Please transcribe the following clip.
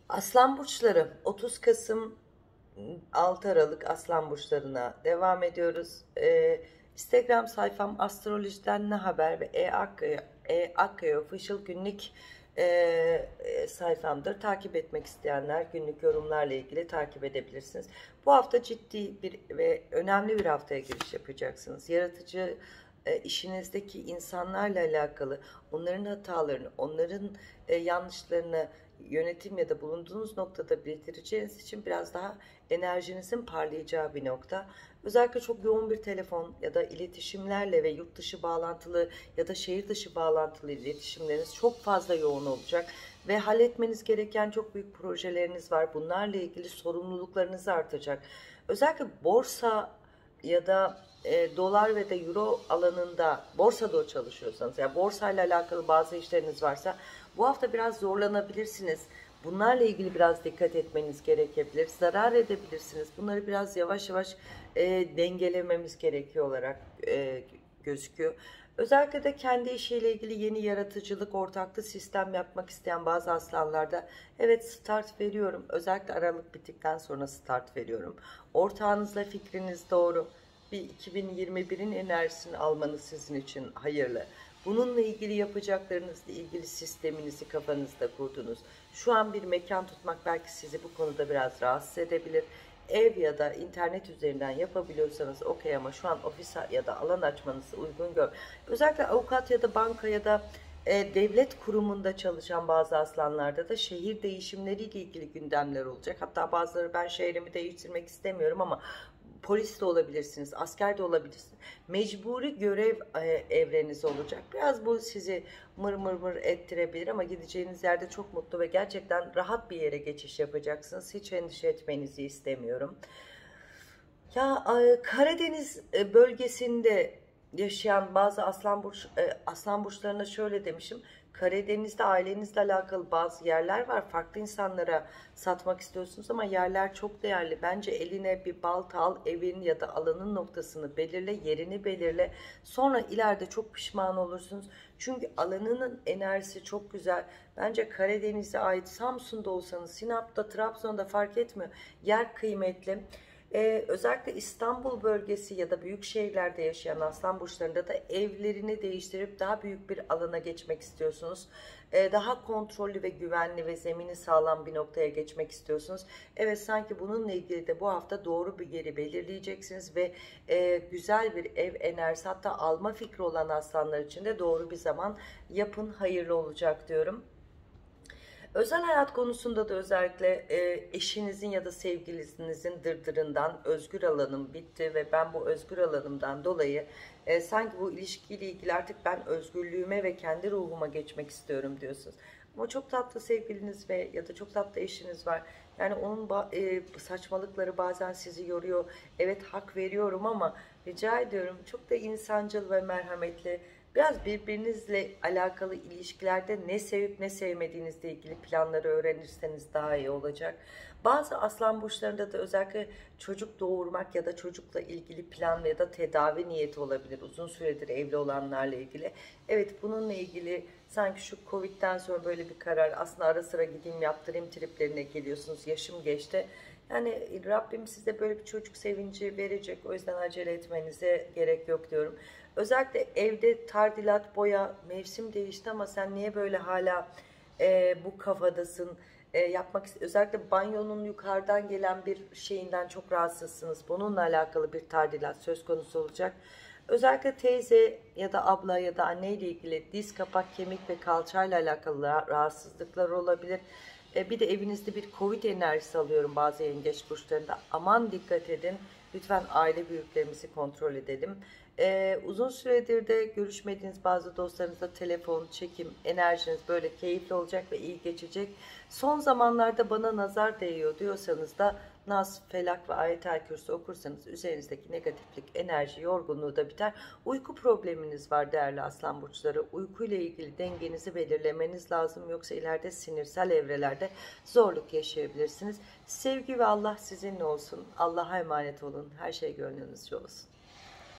Aslan burçları 30 Kasım 6 Aralık Aslan burçlarına devam ediyoruz. Instagram sayfam Astrolojiden Ne Haber ve E-Akkaya Official günlük sayfamdır. Takip etmek isteyenler günlük yorumlarla ilgili takip edebilirsiniz. Bu hafta ciddi bir ve önemli bir haftaya giriş yapacaksınız. Yaratıcı işinizdeki insanlarla alakalı onların hatalarını, onların yanlışlarını yönetim ya da bulunduğunuz noktada bildireceğiniz için biraz daha enerjinizin parlayacağı bir nokta. Özellikle çok yoğun bir telefon ya da iletişimlerle ve yurt dışı bağlantılı ya da şehir dışı bağlantılı iletişimleriniz çok fazla yoğun olacak ve halletmeniz gereken çok büyük projeleriniz var. Bunlarla ilgili sorumluluklarınız artacak. Özellikle borsa ya da dolar ve de euro alanında borsada çalışıyorsanız, yani borsayla alakalı bazı işleriniz varsa bu hafta biraz zorlanabilirsiniz. Bunlarla ilgili biraz dikkat etmeniz gerekebilir. Zarar edebilirsiniz. Bunları biraz yavaş yavaş dengelememiz gerekiyor olarak gözüküyor. Özellikle de kendi işiyle ilgili yeni yaratıcılık, ortaklı sistem yapmak isteyen bazı aslanlarda evet start veriyorum. Özellikle Aralık bittikten sonra start veriyorum. Ortağınızla fikriniz doğru. Bir 2021'in enerjisini almanız sizin için hayırlı. Bununla ilgili yapacaklarınızla ilgili sisteminizi kafanızda kurdunuz. Şu an bir mekan tutmak belki sizi bu konuda biraz rahatsız edebilir. Ev ya da internet üzerinden yapabiliyorsanız okey, ama şu an ofis ya da alan açmanızı uygun gör. Özellikle avukat ya da banka ya da devlet kurumunda çalışan bazı aslanlarda da şehir değişimleriyle ilgili gündemler olacak. Hatta bazıları ben şehrimi değiştirmek istemiyorum ama polis de olabilirsiniz, asker de olabilirsiniz. Mecburi görev evreniz olacak. Biraz bu sizi mır mır mır ettirebilir ama gideceğiniz yerde çok mutlu ve gerçekten rahat bir yere geçiş yapacaksınız. Hiç endişe etmenizi istemiyorum. Ya Karadeniz bölgesinde yaşayan bazı aslan burçlarına şöyle demişim. Karadeniz'de ailenizle alakalı bazı yerler var. Farklı insanlara satmak istiyorsunuz ama yerler çok değerli. Bence eline bir balta al, evin ya da alanın noktasını belirle, yerini belirle. Sonra ileride çok pişman olursunuz. Çünkü alanının enerjisi çok güzel. Bence Karadeniz'e ait, Samsun'da olsanız, Sinop'ta, Trabzon'da fark etmiyor. Yer kıymetli. Özellikle İstanbul bölgesi ya da büyük şehirlerde yaşayan aslan burçlarında da evlerini değiştirip daha büyük bir alana geçmek istiyorsunuz. Daha kontrollü ve güvenli ve zemini sağlam bir noktaya geçmek istiyorsunuz. Evet, sanki bununla ilgili de bu hafta doğru bir yeri belirleyeceksiniz ve güzel bir ev enerjisi, hatta alma fikri olan aslanlar için de doğru bir zaman yapın, hayırlı olacak diyorum. Özel hayat konusunda da özellikle eşinizin ya da sevgilinizin dırdırından özgür alanım bitti ve ben bu özgür alanımdan dolayı sanki bu ilişkiyle ilgili artık ben özgürlüğüme ve kendi ruhuma geçmek istiyorum diyorsunuz. Ama çok tatlı sevgiliniz ve ya da çok tatlı eşiniz var. Yani onun saçmalıkları bazen sizi yoruyor. Evet, hak veriyorum ama rica ediyorum çok da insancıl ve merhametli. Biraz birbirinizle alakalı ilişkilerde ne sevip ne sevmediğinizle ilgili planları öğrenirseniz daha iyi olacak. Bazı aslan burçlarında da özellikle çocuk doğurmak ya da çocukla ilgili plan ya da tedavi niyeti olabilir. Uzun süredir evli olanlarla ilgili. Evet, bununla ilgili sanki şu Covid'den sonra böyle bir karar, aslında ara sıra gideyim yaptırayım triplerine geliyorsunuz. Yaşım geçti. Yani Rabbim size böyle bir çocuk sevinci verecek. O yüzden acele etmenize gerek yok diyorum. Özellikle evde tadilat, boya, mevsim değişti ama sen niye böyle hala bu kafadasın? Özellikle banyonun yukarıdan gelen bir şeyinden çok rahatsızsınız. Bununla alakalı bir tadilat söz konusu olacak. Özellikle teyze ya da abla ya da anne ile ilgili diz, kapak, kemik ve kalçayla alakalı rahatsızlıklar olabilir. Bir de evinizde bir Covid enerjisi alıyorum bazı yengeç burçlarında. Aman dikkat edin. Lütfen aile büyüklerimizi kontrol edelim. Uzun süredir de görüşmediğiniz bazı dostlarınızla telefon, çekim, enerjiniz böyle keyifli olacak ve iyi geçecek. Son zamanlarda bana nazar değiyor diyorsanız da Nas, Felak ve Ayetel Kürsi okursanız üzerinizdeki negatiflik, enerji, yorgunluğu da biter. Uyku probleminiz var değerli aslan burçları. Uyku ile ilgili dengenizi belirlemeniz lazım. Yoksa ileride sinirsel evrelerde zorluk yaşayabilirsiniz. Sevgi ve Allah sizinle olsun. Allah'a emanet olun. Her şey gönlünüzce olsun.